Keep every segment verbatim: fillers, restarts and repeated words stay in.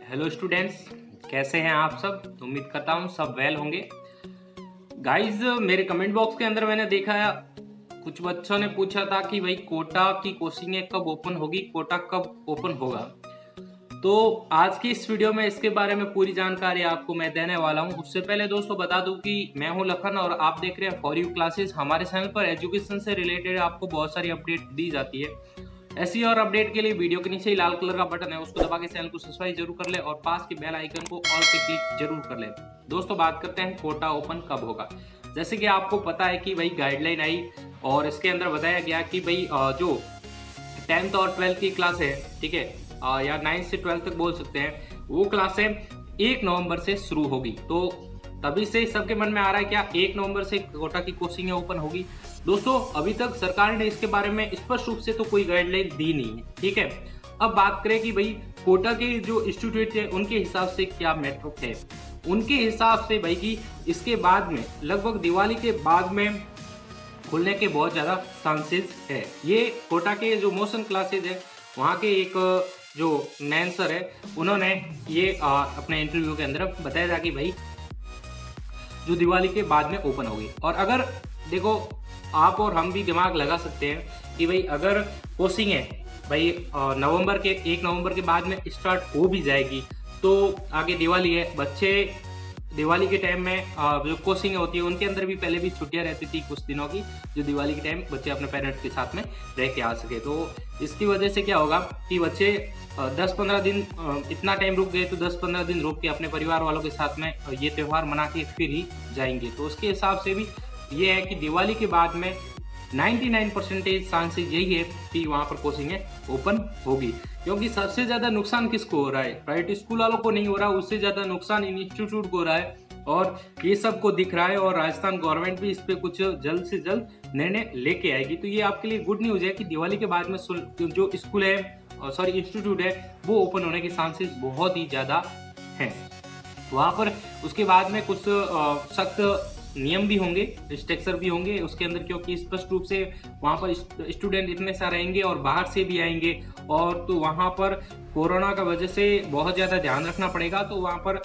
Hello students, कैसे हैं आप सब। उम्मीद करता हूँ सब वेल होंगे। गाइस, मेरे कमेंट बॉक्स के अंदर मैंने देखा कुछ बच्चों ने पूछा था कि भाई कोटा की कोचिंगें कब ओपन होगी, कोटा कब ओपन होगा। तो आज की इस वीडियो में इसके बारे में पूरी जानकारी आपको मैं देने वाला हूं। उससे पहले दोस्तों बता दूं कि मैं हूं लखन और आप देख रहे हैं फॉर यू क्लासेस। हमारे चैनल पर एजुकेशन से रिलेटेड आपको बहुत सारी अपडेट दी जाती है। ऐसी और अपडेट के लिए वीडियो के नीचे ही लाल कलर का बटन है, उसको दबा के चैनल को सब्सक्राइब जरूर कर ले और पास के बेल आइकन को ऑल पे क्लिक जरूर कर ले। दोस्तों बात करते हैं कोटा ओपन कब होगा। जैसे कि आपको पता है कि भाई गाइडलाइन आई और इसके अंदर बताया गया कि भाई जो टेंथ और ट्वेल्थ की क्लास है, ठीक है, या नाइन्थ से ट्वेल्थ तक बोल सकते हैं, वो क्लासें एक नवंबर से शुरू होगी। तो तभी से सबके मन में आ रहा है क्या एक नवंबर से कोटा की कोचिंग ओपन होगी। दोस्तों अभी तक सरकार ने इसके बारे में स्पष्ट रूप से तो कोई गाइडलाइन दी नहीं है, ठीक है। अब बात करें कि भाई कोटा के जो इंस्टीट्यूट है उनके हिसाब से क्या मैटर है। उनके हिसाब से भाई कि इसके बाद में लगभग दिवाली के बाद में खुलने के बहुत ज्यादा चांसेस है। ये कोटा के जो मोशन क्लासेज है वहाँ के एक जो नैन सर है उन्होंने ये आ, अपने इंटरव्यू के अंदर बताया था कि भाई जो दिवाली के बाद में ओपन होगी। और अगर देखो आप और हम भी दिमाग लगा सकते हैं कि भाई अगर कोचिंग है भाई नवंबर के एक नवंबर के बाद में स्टार्ट हो भी जाएगी तो आगे दिवाली है, बच्चे दिवाली के टाइम में जो कोचिंग होती है उनके अंदर भी पहले भी छुट्टियां रहती थी कुछ दिनों की, जो दिवाली के टाइम बच्चे अपने पेरेंट्स के साथ में रह के आ सके। तो इसकी वजह से क्या होगा कि बच्चे दस पंद्रह दिन इतना टाइम रुक गए तो दस पंद्रह दिन रुक के अपने परिवार वालों के साथ में ये त्यौहार मना के फिर ही जाएंगे। तो उसके हिसाब से भी ये है कि दिवाली के बाद में निन्यानवे परसेंटेज चांसेस यही है कि वहाँ पर कोचिंग ओपन होगी। क्योंकि सबसे ज्यादा नुकसान किसको हो रहा है, प्राइवेट स्कूल वालों को नहीं हो रहा, उससे ज्यादा नुकसान इन इंस्टीट्यूट को हो रहा है और ये सब को दिख रहा है। और राजस्थान गवर्नमेंट भी इस पे कुछ जल्द से जल्द निर्णय लेके आएगी। तो ये आपके लिए गुड न्यूज है कि दिवाली के बाद में जो स्कूल है सॉरी इंस्टीट्यूट है वो ओपन होने के चांसेस बहुत ही ज्यादा हैं। वहाँ पर उसके बाद में कुछ सख्त नियम भी होंगे, स्ट्रक्चर भी होंगे उसके अंदर, क्योंकि स्पष्ट रूप से वहाँ पर स्टूडेंट इतने सारे आएंगे और बाहर से भी आएंगे और तो वहाँ पर कोरोना का वजह से बहुत ज़्यादा ध्यान रखना पड़ेगा। तो वहाँ पर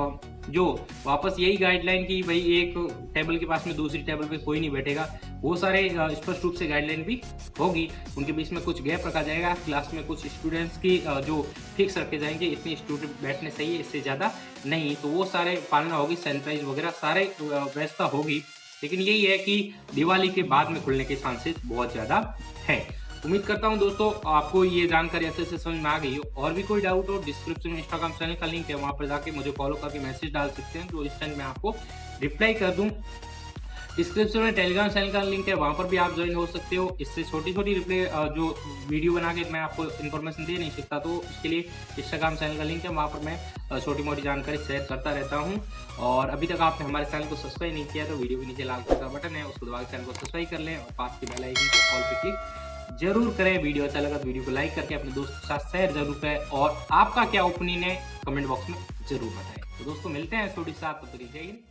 जो वापस यही गाइडलाइन की भाई एक टेबल के पास में दूसरी टेबल पे कोई नहीं बैठेगा, वो सारे स्पष्ट रूप से गाइडलाइन भी होगी। उनके बीच में कुछ गैप रखा जाएगा, क्लास में कुछ स्टूडेंट्स की जो फिक्स रखे जाएंगे, इतने स्टूडेंट बैठने सही है, इससे ज़्यादा नहीं। तो वो सारे पालना होगी, सैनिटाइज वगैरह सारे व्यवस्था होगी। लेकिन यही है कि दिवाली के बाद में खुलने के चांसेस बहुत ज़्यादा है। उम्मीद करता हूं दोस्तों आपको ये जानकारी अच्छे से समझ में आ गई हो। और भी कोई डाउट हो डिस्क्रिप्शन में इंस्टाग्राम चैनल का लिंक है, वहां पर जाके मुझे फॉलो करके मैसेज डाल सकते हैं, तो इस टाइम मैं आपको रिप्लाई कर दूं। डिस्क्रिप्शन में टेलीग्राम चैनल का लिंक है, वहां पर भी आप ज्वाइन हो सकते हो। इससे छोटी छोटी रिप्लाई जो वीडियो बना के मैं आपको इन्फॉर्मेशन दे नहीं सकता, तो उसके लिए इंस्टाग्राम चैनल का लिंक है, वहां पर मैं छोटी मोटी जानकारी शेयर करता रहता हूं। और अभी तक आपने हमारे चैनल को सब्सक्राइब नहीं किया तो वीडियो के नीचे लाल कलर का बटन है, उसको दबा के चैनल को सब्सक्राइब कर लें और पास की बेल आइकन को ऑल पे क्लिक जरूर करें। वीडियो अच्छा लगा तो वीडियो को लाइक करके अपने दोस्तों के साथ शेयर जरूर करें और आपका क्या ओपिनियन है कमेंट बॉक्स में जरूर बताएं। तो दोस्तों मिलते हैं छोटी सी, आप तब तक जय हिंद।